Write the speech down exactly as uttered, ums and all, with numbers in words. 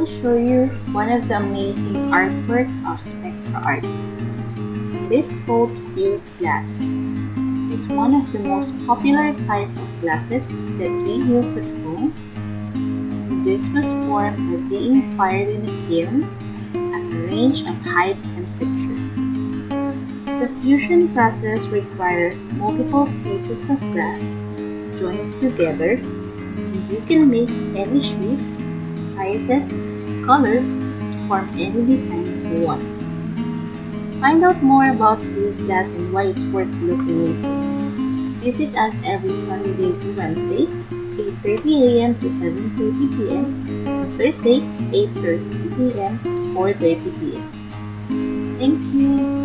will show you one of the amazing artwork of Spectra Arts. It is called fused glass. It is one of the most popular type of glasses that we use at home. This was formed by being fired in a kiln at a range of high temperature. The fusion process requires multiple pieces of glass joined together, and you can make any shapes, sizes, colors to form any designs you want. Find out more about fused glass and why it's worth looking into. Visit us every Sunday to Wednesday, eight thirty a m to seven thirty p m and Thursday, eight thirty p m to four thirty p m Thank you.